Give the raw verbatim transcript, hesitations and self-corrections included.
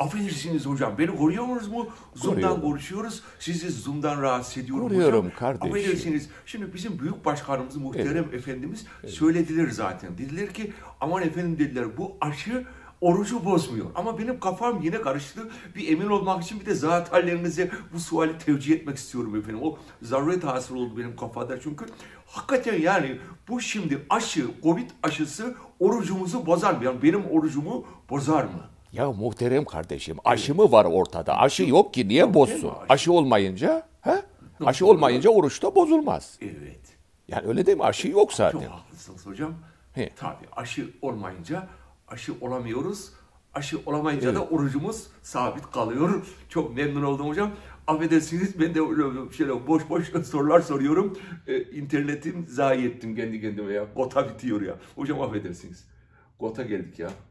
Affedersiniz hocam, beni koruyor musunuz mu? Zoom'dan Koruyorum. konuşuyoruz. Sizi Zoom'dan rahatsız ediyorum Koruyorum hocam. kardeşim. Affedersiniz. Şimdi bizim büyük başkanımız, muhterem efendimiz söylediler zaten. Dediler ki aman efendim dediler, bu aşı orucu bozmuyor. Ama benim kafam yine karıştı. Bir emin olmak için bir de zat hallerinize bu suali tevcih etmek istiyorum efendim. O zaruret hasıl oldu benim kafada. Çünkü hakikaten yani bu şimdi aşı, Covid aşısı orucumuzu bozar mı? Yani benim orucumu bozar mı? Ya muhterem kardeşim, aşı mı var ortada? Aşı yok ki niye bozsun? aşı. Aşı olmayınca, he? Aşı olmayınca oruç da bozulmaz. Evet. Yani öyle değil mi? Aşı yok Çok zaten. haklısınız hocam. He. Tabii aşı olmayınca aşı olamıyoruz. Aşı olamayınca da orucumuz sabit kalıyor. Çok memnun oldum hocam. Affedersiniz, ben de öyle şöyle boş boş sorular soruyorum. Ee, internetim zayi ettim kendi kendime ya. Gota bitiyor ya. Hocam affedersiniz. Gota geldik ya.